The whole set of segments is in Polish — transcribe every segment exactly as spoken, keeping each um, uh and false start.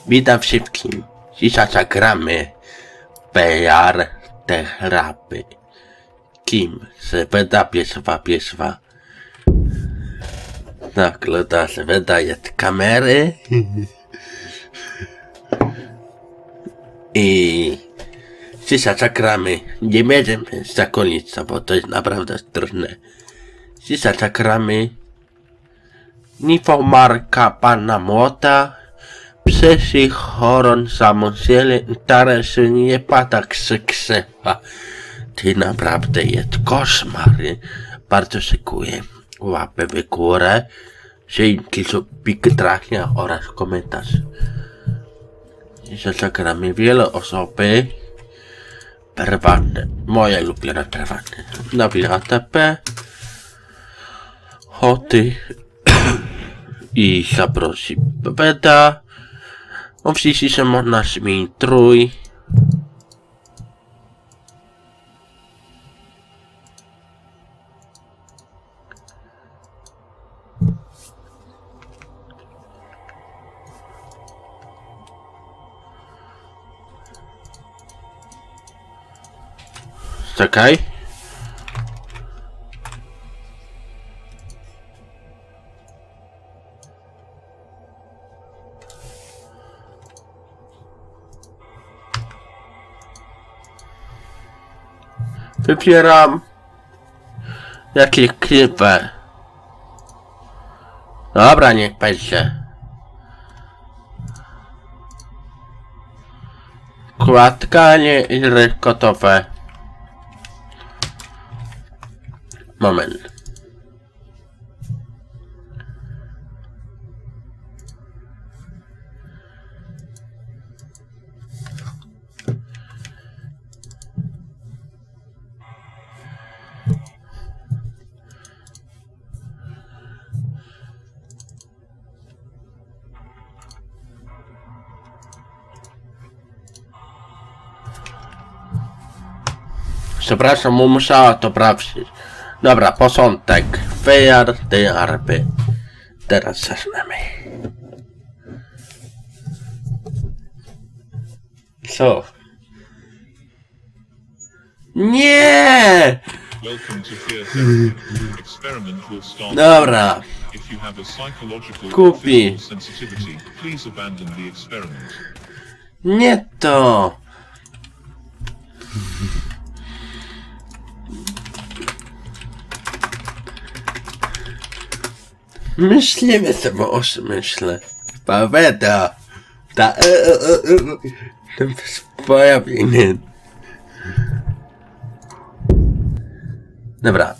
Witam wszystkim. Dzisiaj zagramy V R Terapy. Kim? Zweda pieswa pieswa. Nagląda Zweda jest kamery. I dzisiaj zagramy. Nie będziemy zakonić, bo to jest naprawdę trudne. Dzisiaj zagramy Nifomarka Pana Młota. Przesi choron samodzielnie interesy nie pada krzykrzewa. Ty naprawdę jest koszmar. Bardzo szykuję łapę w górę. Dzięki subik trachnia oraz komentarz. Dzisiaj zagramy wiele osoby. Prywatne. Moje ulubione prywatne. Nabil A T P. Hoty. I zaprosi Beda. Oczywiście się można zmienić trój. Czekaj. Wybieram jakieś klipy. Dobra, niech będzie. Kładkanie i gotowe. Moment. Przepraszam, musiała to sprawdzić. Dobra, posątek. V R Terapy. Teraz zaczynamy. Co? Nie! Dobra. Kupi. Nie to. Myślimy sobie o myślę. Paweda. Ta e, e, e, e, ten pojawienie. Dobra.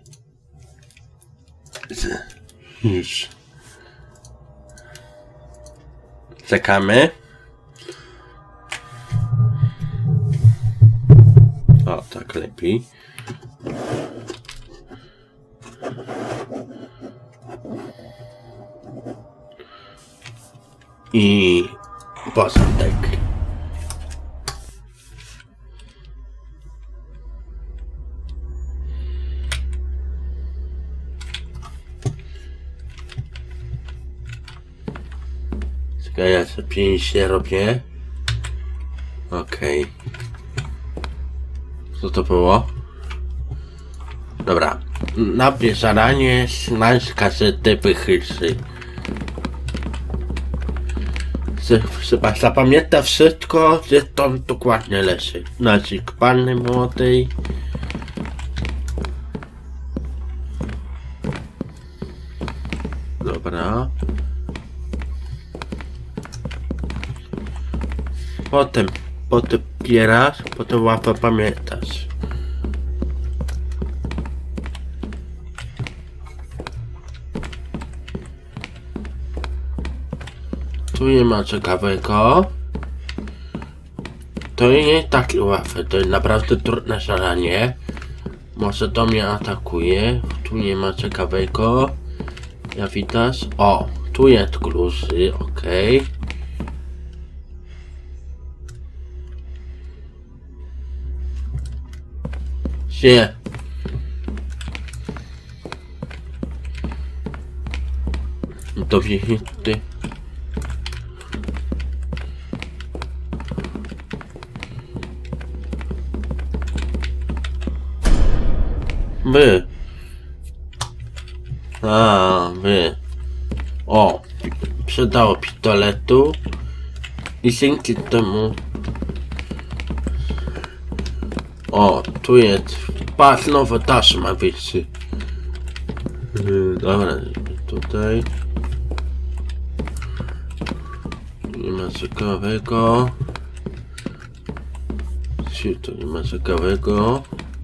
Z, już. Czekamy. O, tak lepiej. I posątek. Czekaj, ja sobie pięć robię. Okej. Okay. Co to było? Dobra. Napisz zadanie, znajdź kasety wychylcy. Chyba zapamięta wszystko, że to dokładnie leży. Nazik Panny Młodej. Dobra. Potem, potem pierasz, potem łatwo pamiętasz. Tu nie ma ciekawego. To nie jest takie łatwe, to jest naprawdę trudne zadanie. Może to mnie atakuje. Tu nie ma ciekawego. Ja widać. O, tu jest kluczy, okej. Okay. Gdzie? To widzicie. wy. A, wy. O, przydało pistoletu. I dzięki temu... O, tu jest. Patrz, nowe taszy ma wyjście. Yy, dobra, tutaj. Nie ma ciekawego. Tu nie ma ciekawego.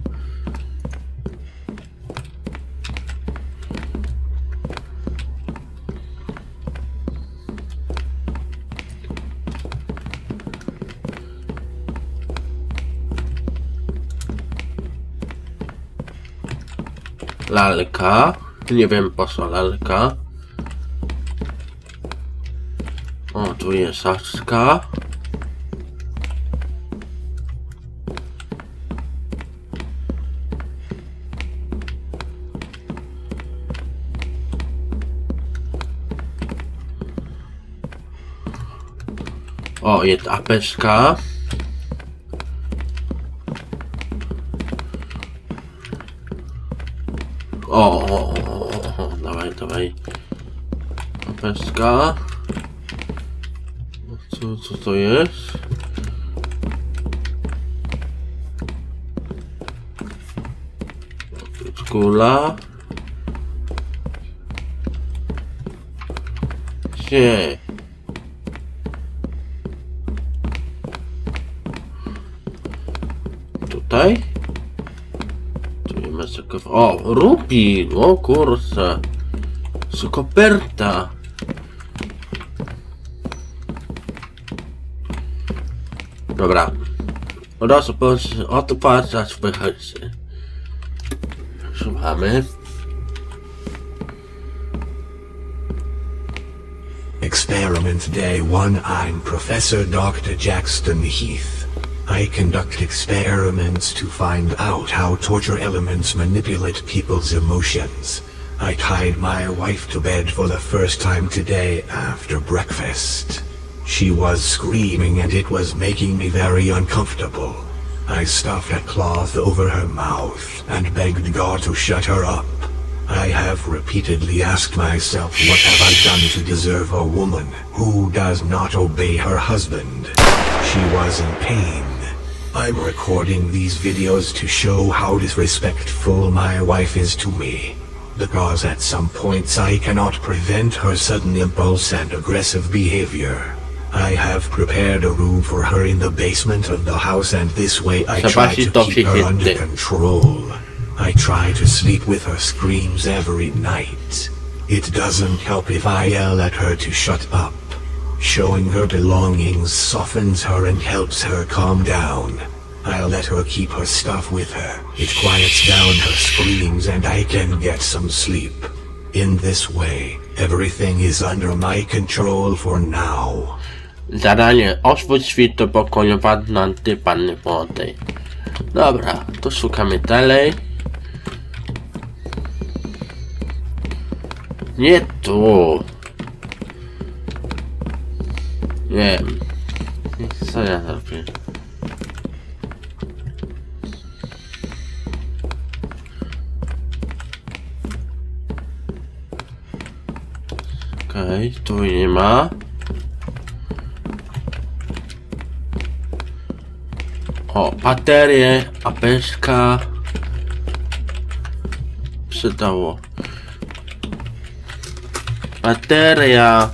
Lalka. Nie wiem po co lalka. O, tu jest saczka. O, jest apeczka. O, o, o, o, dawaj, dawaj. Apeczka. Co, co to jest? Kula. Gdzie? Tutaj? Tu nie ma ciekawe... O, rubin! O kurczę. Z koperta. Dobra. Rozpoczynamy odpatrzać wychodzi. Słuchamy. Experiment Day one. I'm Professor Doctor Jackson Heath. I conduct experiments to find out how torture elements manipulate people's emotions. I tied my wife to bed for the first time today after breakfast. She was screaming and it was making me very uncomfortable. I stuffed a cloth over her mouth and begged God to shut her up. I have repeatedly asked myself, what have I done to deserve a woman who does not obey her husband? She was in pain. I'm recording these videos to show how disrespectful my wife is to me. Because at some points I cannot prevent her sudden impulse and aggressive behavior. I have prepared a room for her in the basement of the house, and this way I try to keep her under control. I try to sleep with her screams every night. It doesn't help if I yell at her to shut up. Showing her belongings softens her and helps her calm down. I'll let her keep her stuff with her. It quiets down her screams and I can get some sleep. In this way, everything is under my control for now. Zadanie: otwórz świt do pokoju wanny panny młodej. Dobra, to szukamy dalej. Nie tu. Nie wiem. Co ja zrobię? Okej, okay, tu nie ma. O, baterie, apeczka. Przydało. Bateria.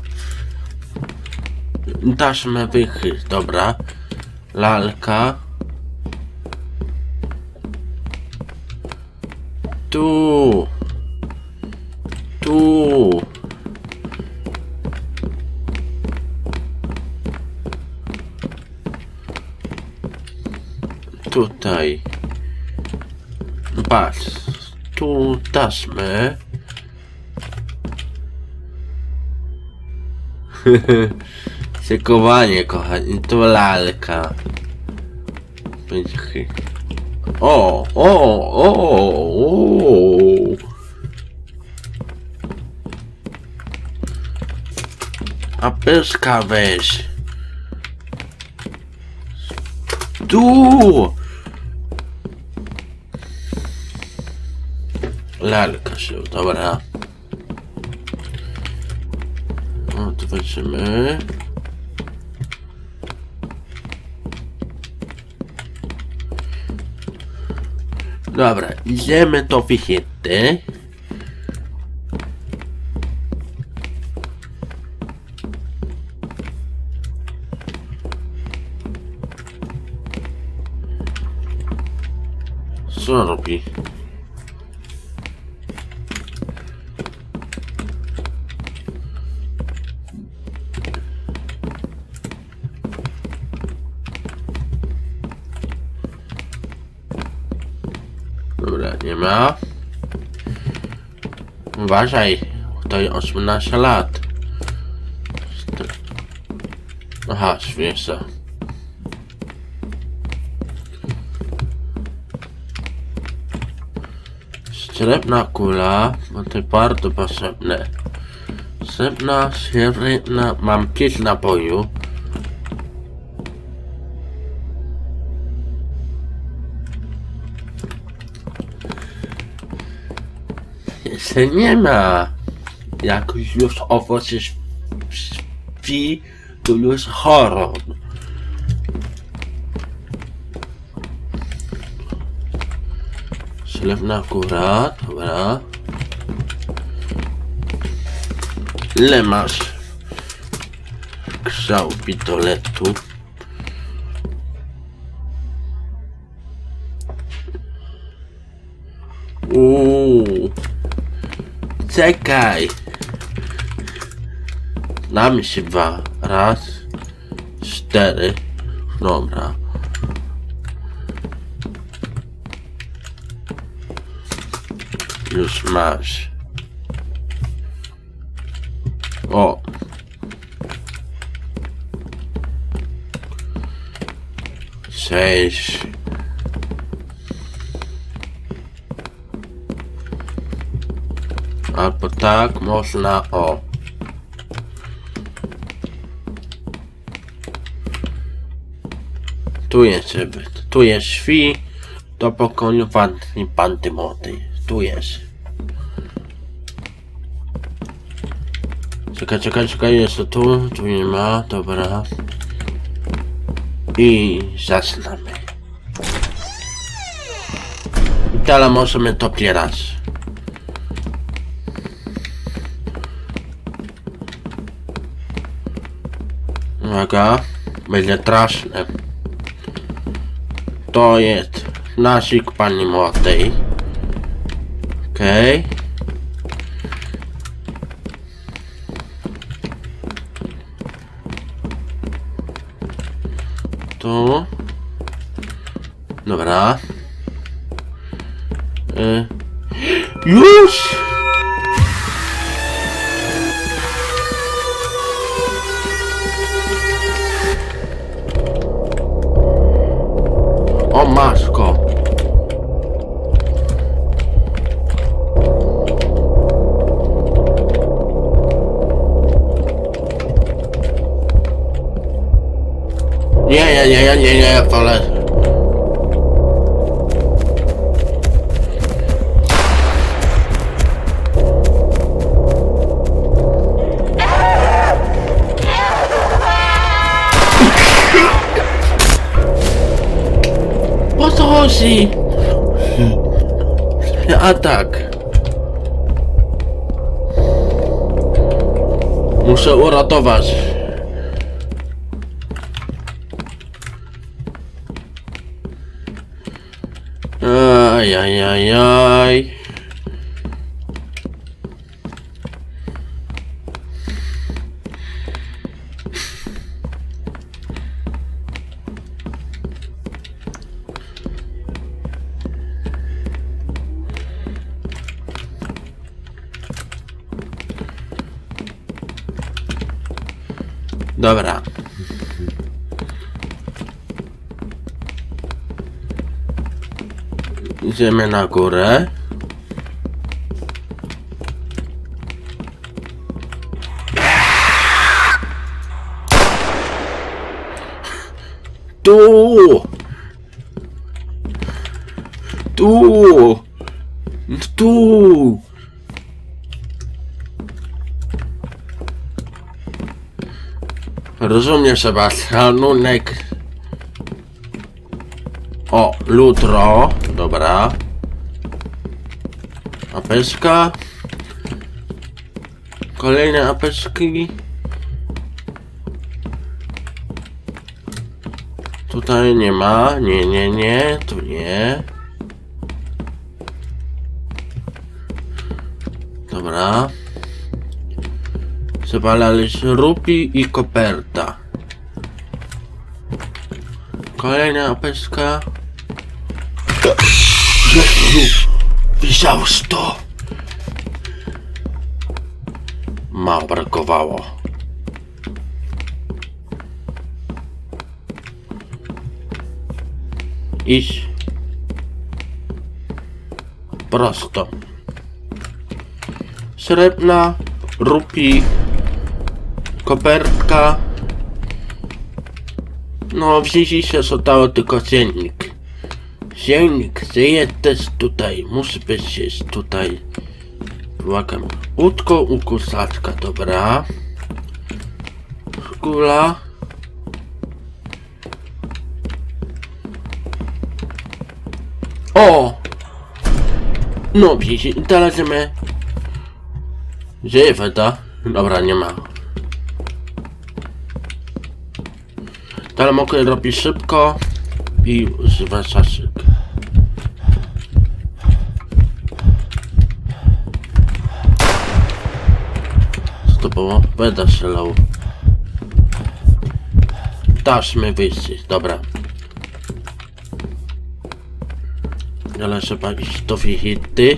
Taśmy wychyl, dobra. Lalka. Tu. Tu. Tutaj. Patrz. Tu taśmy. Szykowanie, kochani. Tu lalka. O, o, o, o. A pyszka weź. Tu. Lalka się, dobra. No, to weźmy. Dobra, idziemy do wizyty. Co robi? Dobra, nie ma. Uważaj, to jest osiemnaście lat. Aha, świeża. Srebrna kula, bo to bardzo potrzebne. Srebrna, srebrna, mam pięć naboju. Jeszcze nie ma. Jak już owoce śpi, to już horror. Srebrna góra, dobra. Ile masz grzał pistoletu? Uuu. Czekaj. Damy się dwa. Raz. Cztery. Dobra. Już masz. O. Sześć. Albo tak można, o. Tu jest, tu jest świ, do pokoju panty, panty młodej. Tu jest. Czekaj, czekaj, czekaj, jeszcze tu, tu nie ma, dobra. I zaczynamy. I teraz możemy to opierać. Uwaga, będzie straszne. To jest nasik pani młodej. Okej. Okay. Tu. Dobra. Y. Już! O matko. Nie, nie, nie, nie, nie, ale... Po co chodzi? Atak. Muszę uratować. Ajajajaj. Dobra. Idziemy na górę. Tu! Tu! Tu! Rozumiem, Sebastianunek. O, lutro. Dobra. Apeczka. Kolejne apeczki. Tutaj nie ma. Nie, nie, nie. Tu nie. Dobra. Zawalaliś rupi i koperta. Kolejna apeczka. Jezu! Widziałeś to? Mało brakowało. Idź. Prosto. Srebrna, rupi, kopertka. No, wzięli się zostało tylko dziennik. Dziennik, że jest tutaj. Musi być jest tutaj. Błagam. Łódko u kusaczka, dobra. Szkula. O! No, widzisz, teraz my. Gdzie woda? Dobra, nie ma. Teraz mogę robić szybko i używać czasik. Co to było? Będę strzelał. Dasz mi wyjść, dobra. Ale trzeba iść do wizyty.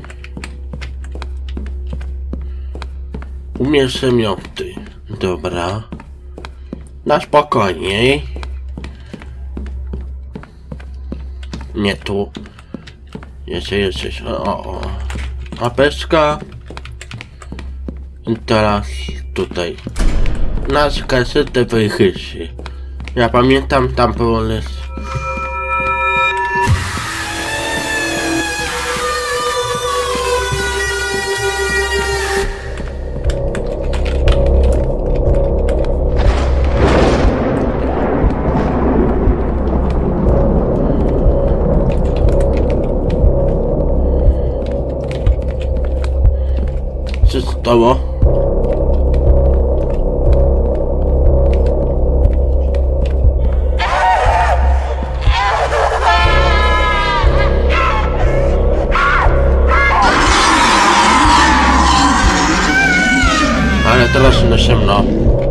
Umiesz mioty. Dobra. Na spokojniej. Nie tu. Jeszcze jesteś. O, o. Apeczka. I teraz tutaj. Nasz kasetę wychyszy. Ja pamiętam, tam było les. Co stało? Ale teraz na ciemno.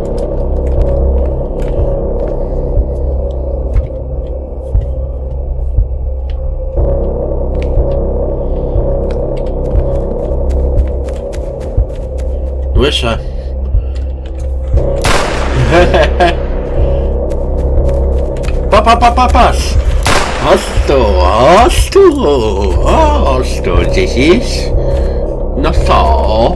Słyszę. Pa, pa, pa, pa, pas. Chodź tu, chodź tu, chodź tu, dziś. No co?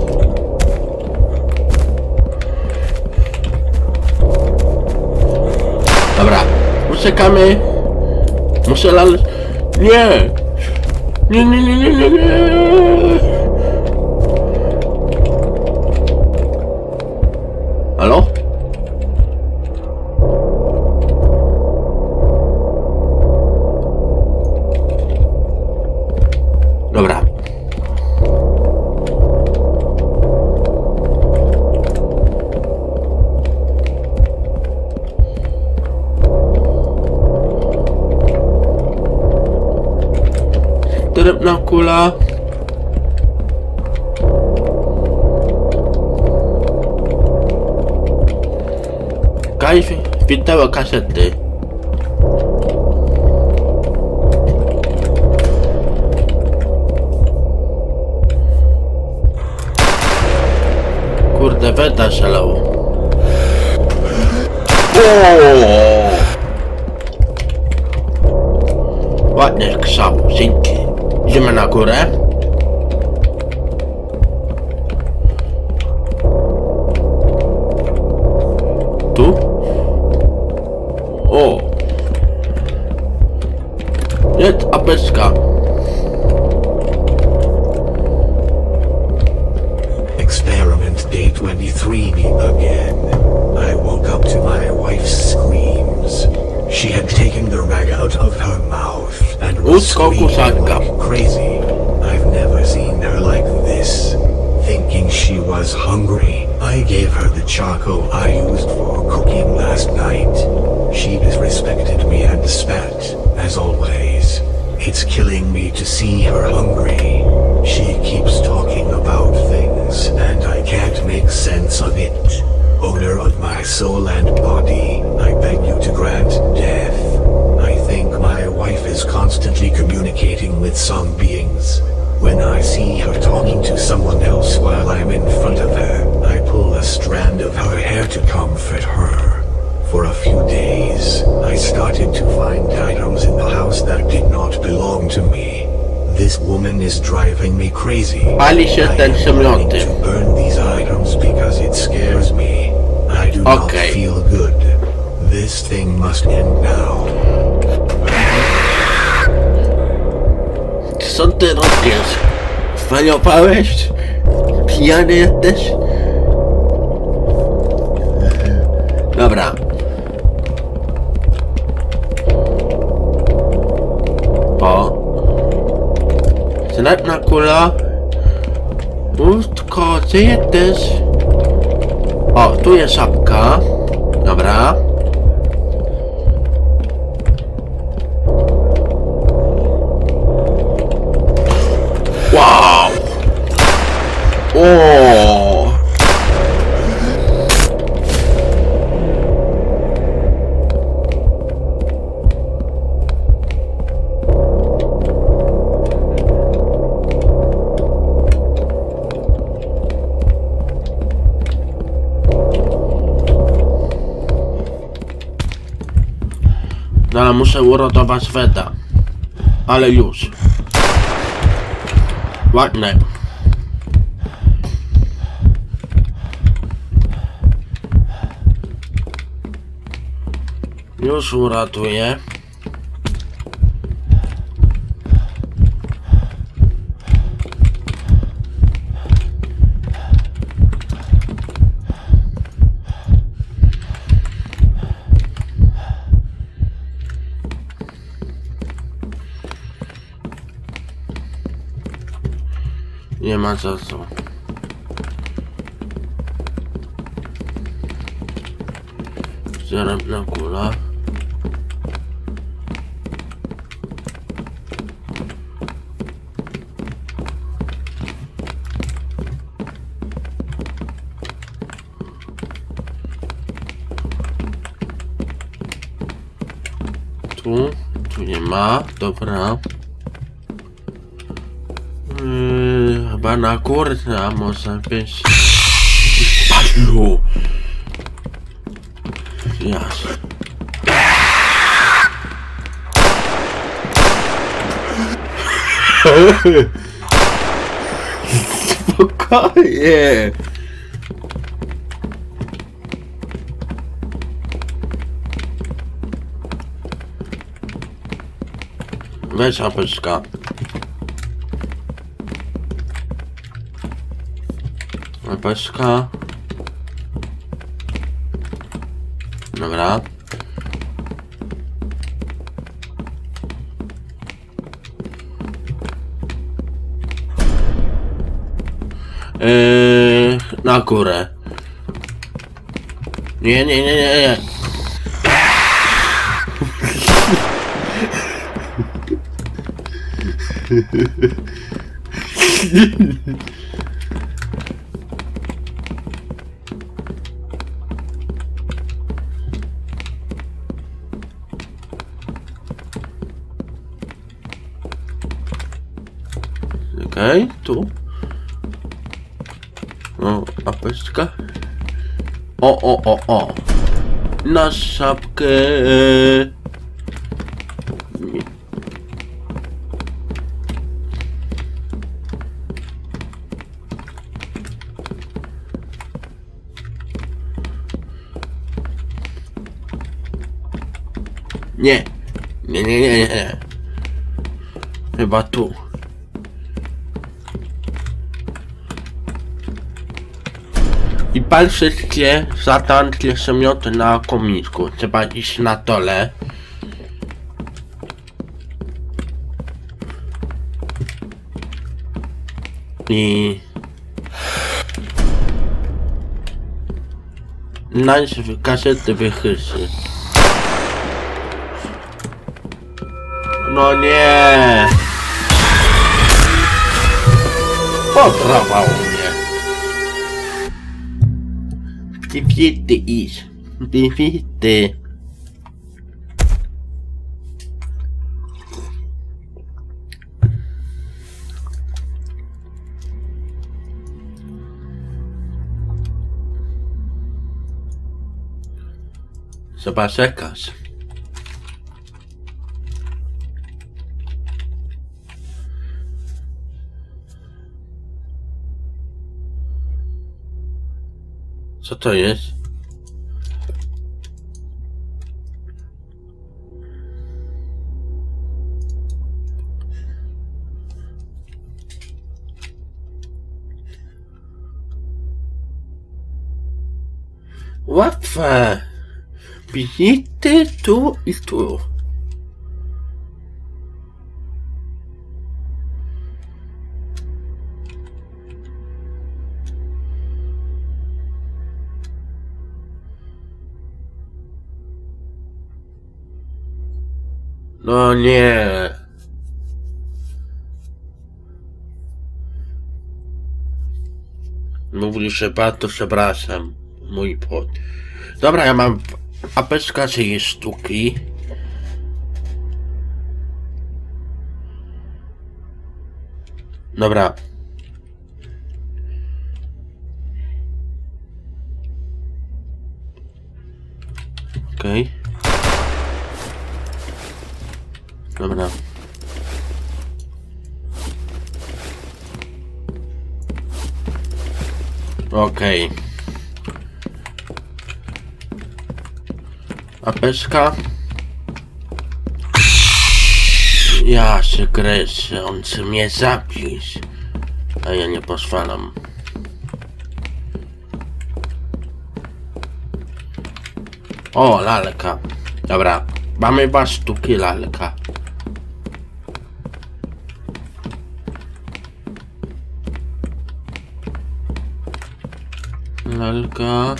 Dobra, uciekamy. Muszę lal... Nie! Nie, nie, nie, nie, nie, nie! Halo? Dobra. Drewna kula. Kajf, wideo kasety. Kurde, weta szalał. Ładnie krzał, dzięki. Idziemy na górę. Tu? O! Jest apeczka. twenty-three me again. I woke up to my wife's screams. She had taken the rag out of her mouth and was screaming like crazy. I've never seen her like this. Thinking she was hungry, I gave her the charcoal I used for cooking last night. She disrespected me and spat, as always. It's killing me to see her hungry. She keeps talking about things, and I can't make sense of it. Owner of my soul and body, I beg you to grant death. I think my wife is constantly communicating with some beings. When I see her talking to someone else while I'm in front of her, I pull a strand of her hair to comfort her. For a few days, I started to find items in the house that did not belong to me. This woman is driving me crazy. I am planning to burn these items because it scares me. I do not feel good. This thing must end now. Co ty robisz? Zwariowałeś? Pijany jesteś? Dobra. O. Zlatna kula. Pustko, gdzie jesteś? O, tu jest szapka. Dobra. Wow! O! No ale muszę uratować Feda. Ale już. Ładne. Już uratuję. Nie ma czasu. Srebrna kula. Tu, tu nie ma, dobra. Yy, chyba na górę może być. Padlu! Jasne. Spokojnie! Weź apeczka. Apeczka. Dobra. Yy, na górę. Nie, nie, nie, nie, nie. Okej, okay, tu. O, apeczka. O, o, o, o. Na szapkę. Nie. Nie, nie, nie, nie. Chyba tu. I patrzcie, satanskie przemioty na komisku. Trzeba iść na dole. I... najpierw kasety wychysy. No nie! Podrawał mnie. Dywity iść. Dywity. Zobacz jakaś. Co to jest? Łatwe. Wizyty tu i tu. No nie. Mówili, że bardzo przepraszam. Mój pot. Dobra, ja mam apeczka trzy sztuki. Dobra. Okej. Okay. Dobra. Okej. Okay. Apeczka. Ja się kreszę, on chce mnie zabić. A ja nie pozwalam. O, lalka. Dobra, mamy dwa sztuki lalka. Lalka.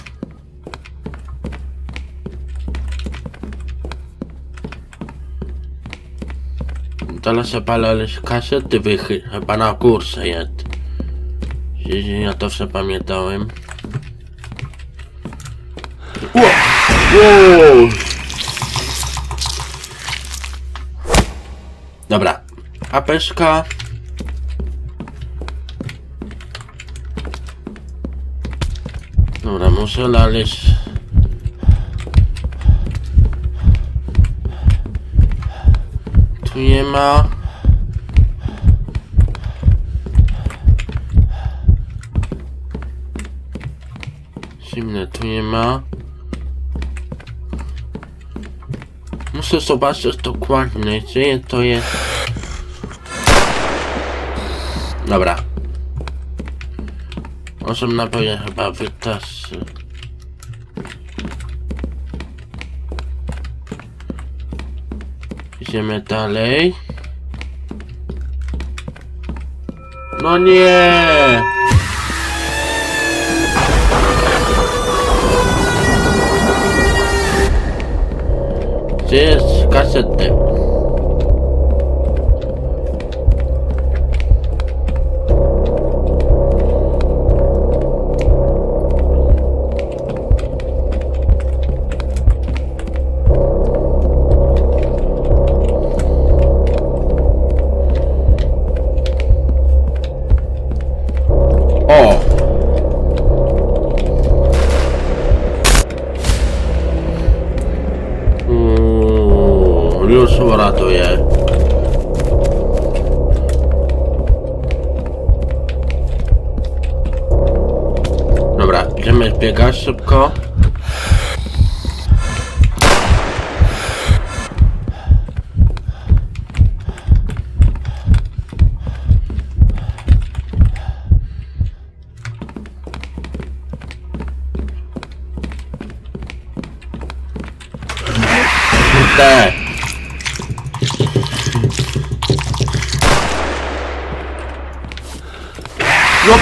Teraz chyba kasety wychy, chyba na kursę jest. Ja to wszystko pamiętałem. Wow. Wow. Dobra, apeszka. Dobra, muszę znaleźć. Tu nie ma. Zimne tu nie ma. Muszę zobaczyć dokładnie, gdzie to jest. Dobra. Może naboje chyba wytasy. Idziemy dalej. No nie! Gdzie jest kasety? Już uratuję. Dobra, idziemy biegać szybko. Kurde! No!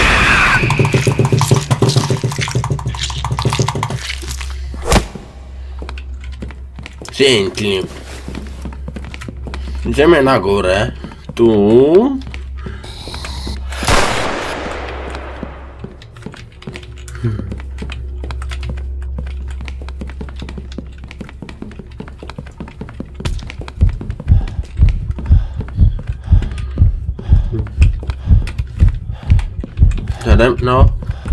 Dzięki. Idziemy na górę. Tu. No.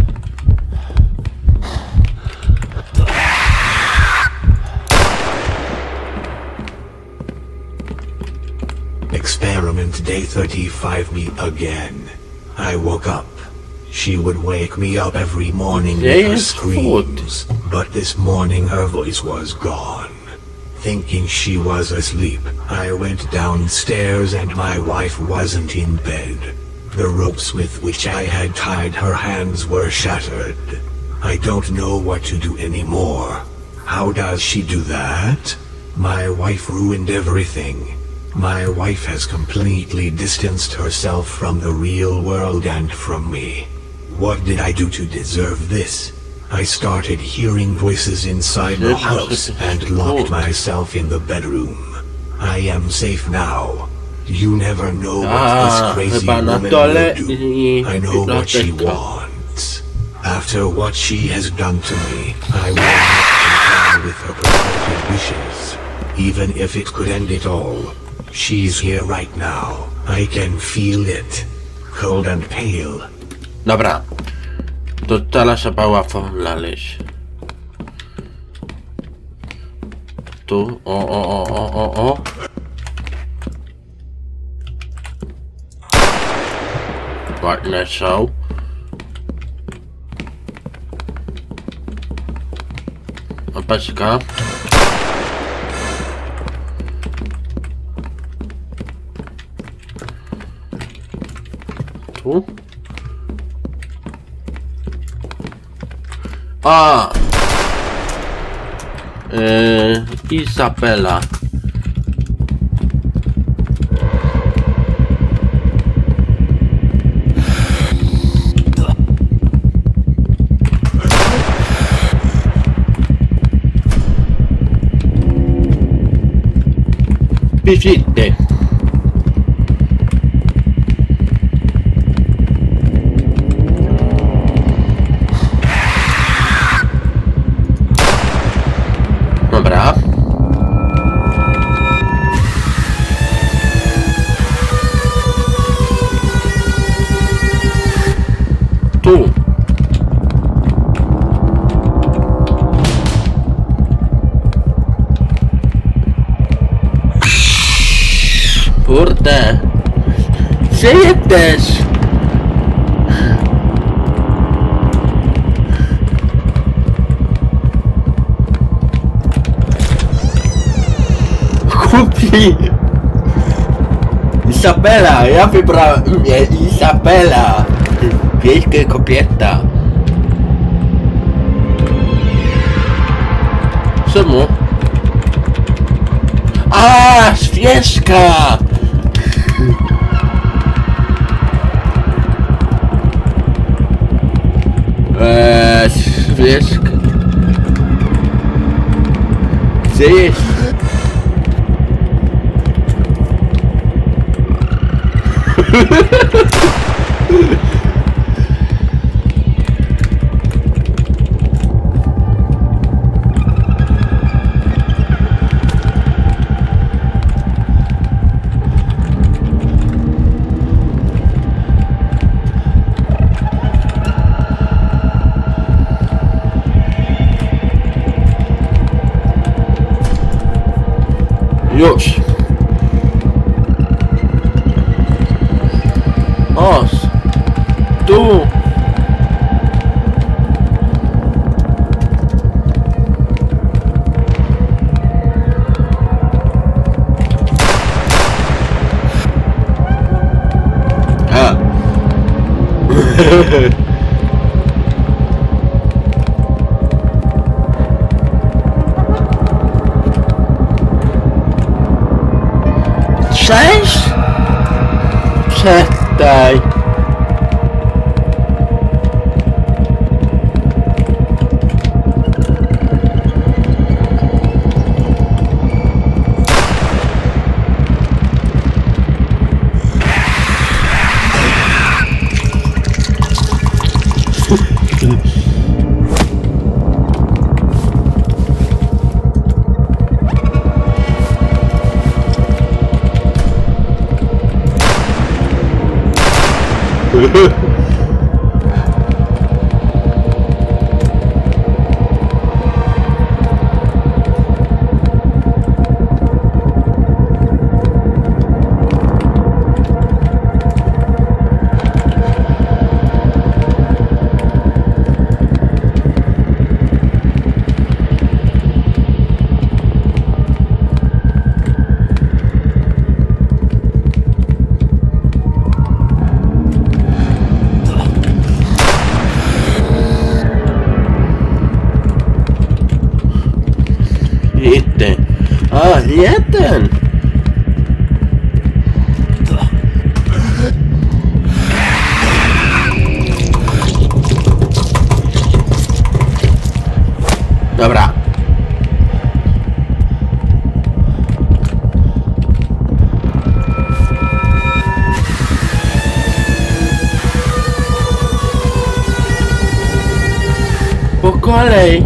Experiment day thirty-five me again. I woke up. She would wake me up every morning with her screams, but this morning her voice was gone. Thinking she was asleep, I went downstairs and my wife wasn't in bed. The ropes with which I had tied her hands were shattered. I don't know what to do anymore. How does she do that? My wife ruined everything. My wife has completely distanced herself from the real world and from me. What did I do to deserve this? I started hearing voices inside the house and locked myself in the bedroom. I am safe now. You never know what Ah, this crazy chyba na woman dole will do. i I know what she biblioteka. wants. After what she has done to me, I will not comply with her perverted wishes. Even if it could end it all. She's here right now. I can feel it. Cold and pale. Dobra. To teraz trzeba łatwo znaleźć. Tu. O, o, o, o, o, o. Ładne są. Opeczka. Tu. A. Yy, Izabela. Visite. Dobra. Tu. Kurde. Gdzie jesteś? Kupi. Izabela, ja wybrałem imię Izabela. Wielka kobieta. Czemu? A, świeczka! Eee, świeczka. Gdzie jest? Już. Os. Tu. A. Przestań. I ten. A, nie ten. Dobra. Po kolei.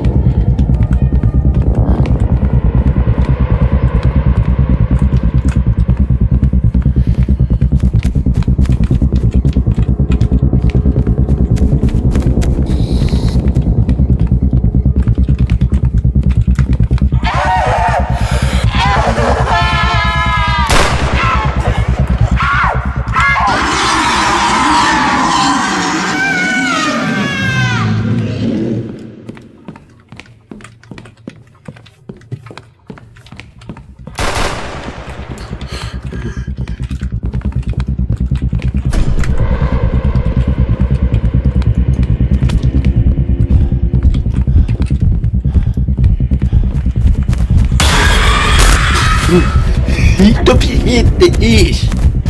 I to piękny iść.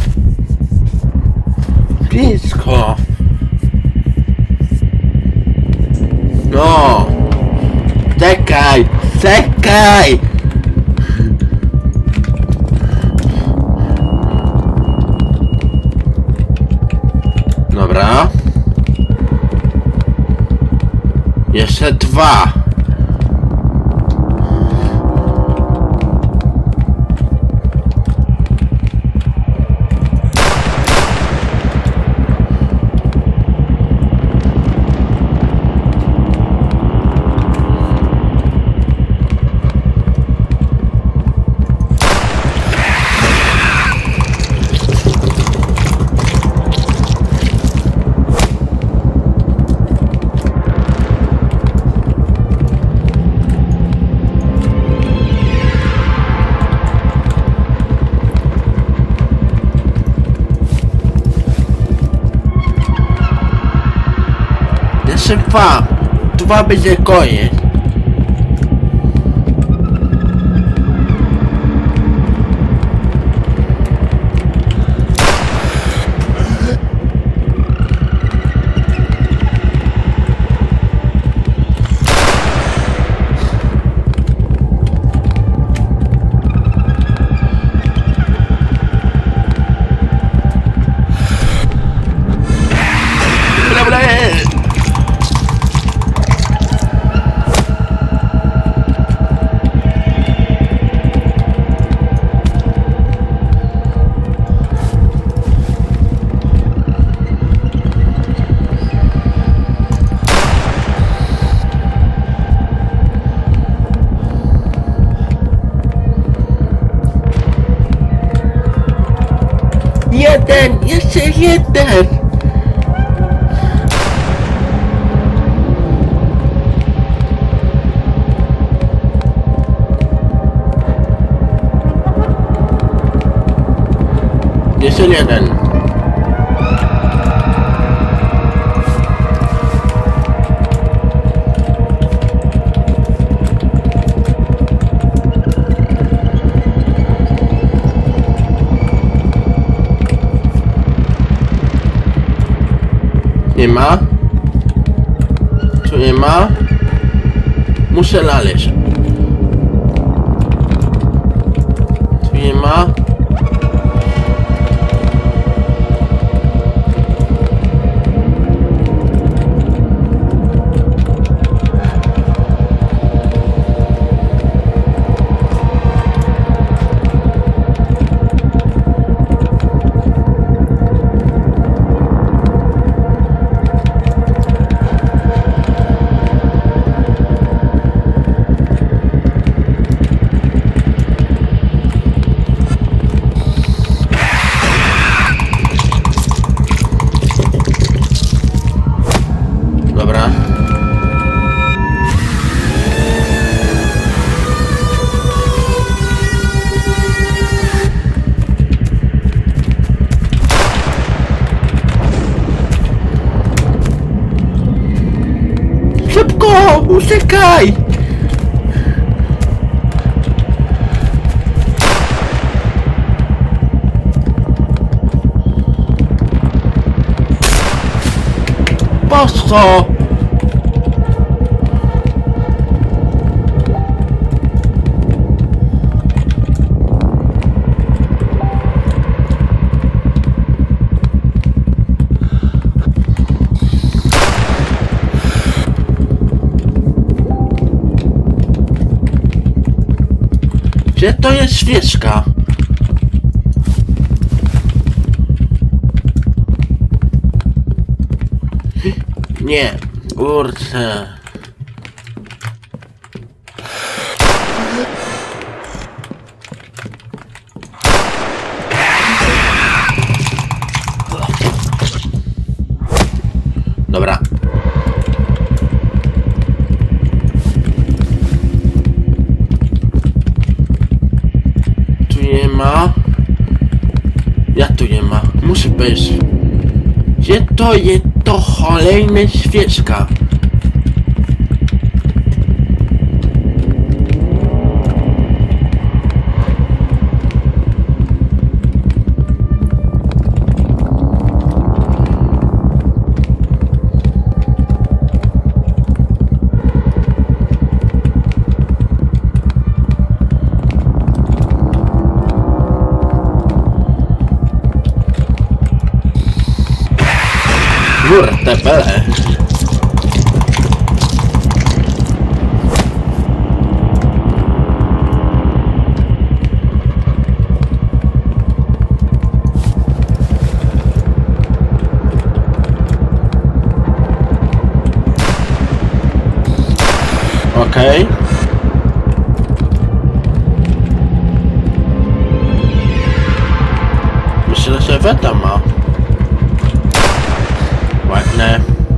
Blisko. No. Czekaj, czekaj. Dobra. Jeszcze dwa. Jeszcze dwa. Dwa będzie koniec. Bla, bla. Jeden, jeszcze jeden. Jeszcze jeden. ma. Tu nie ma. Muszę znaleźć. Tu nie ma. Szybko! Uciekaj! Po co? Gdzie to jest świeczka? Nie, kurczę. Dobra. Nie ma. Ja tu nie ma. Musi być. Gdzie to jest to kolejna świeczka? Kurde bele. Okej. Myślę, że Weta ma. Ładne.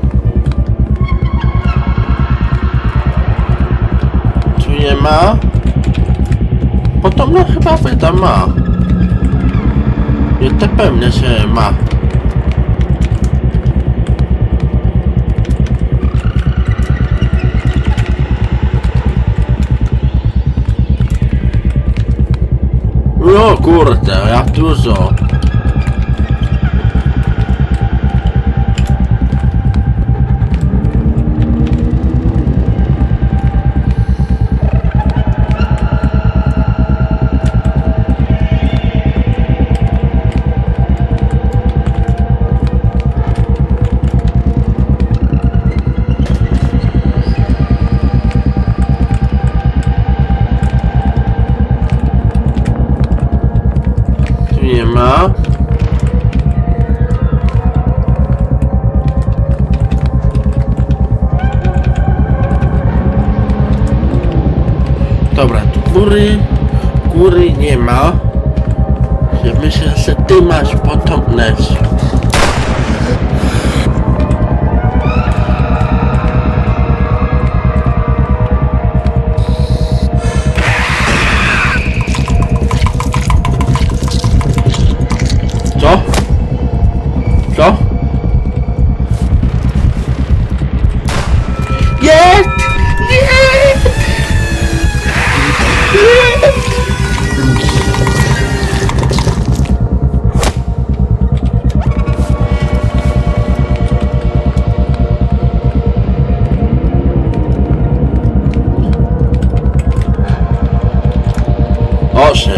Tu nie ma. Podobno chyba Weta ma. Jestem pewny, że ma. O kurde, jak dużo. Nie ma. Dobra, tu góry, góry nie ma. Ja myślę, że ty masz potomne. Co? Co? Jest! Jest! Jest! Osiem.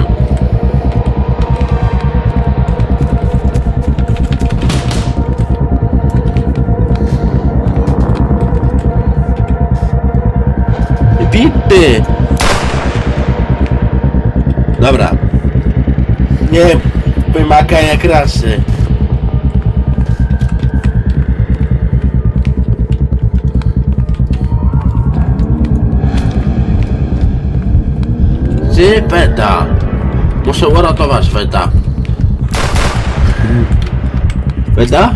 Pipy! Dobra. Nie wymaga jak rasy. Ty Weda. Muszę uratować Weda. Weda?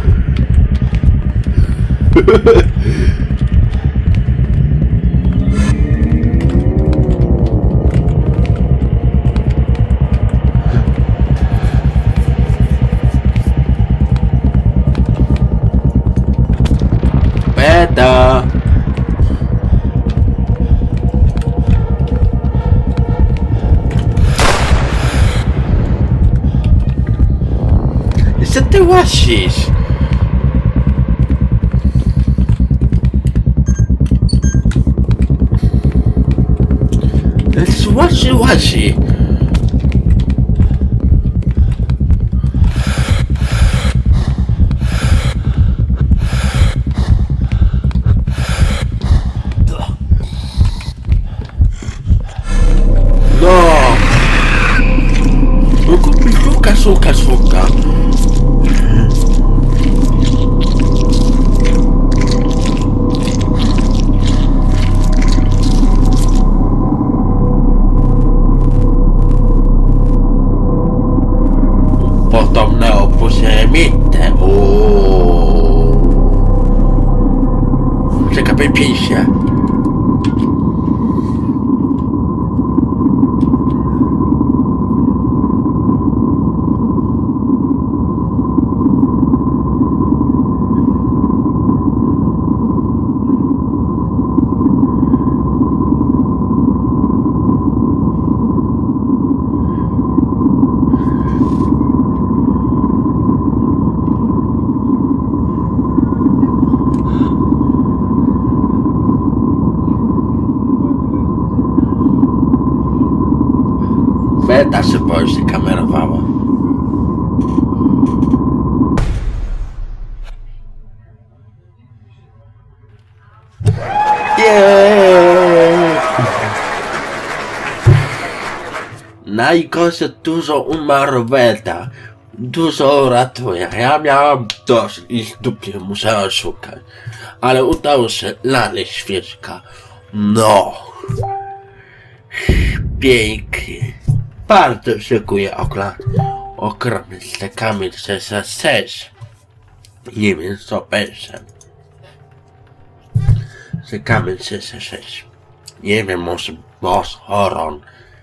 Weda. Co ty łasisz? Łasi, łasi. No. Szuka, szuka, szuka. Potomne opusemite. Ooo. Czekaj, pij się. Weda się boję, się kamerowała. Jeee! Najgorsze dużo umarł Weda. Dużo ratuje. Ja miałam dość i w dupie musiałem szukać. Ale udało się znaleźć świeczka. No. Pięknie. Bardzo szykuję okrąg. Ogromny stekamy przez sześć. Nie wiem co będzie. Czekamy przez sześć. Nie wiem, może boss horror.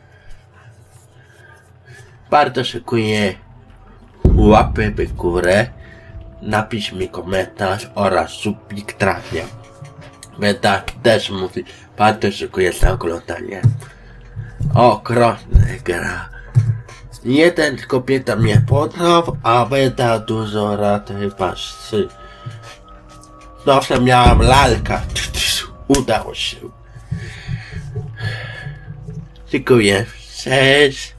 Bardzo szykuję. Łapy w górę. Napisz mi komentarz oraz subskrypcję. Będę też mówi. Bardzo szykuję za oglądanie. Okropna gra. Jeden kobieta mnie podrał, a Weda dużo lat chyba trzy. Zawsze miałam lalka. Udało się. Dziękuję. Cześć.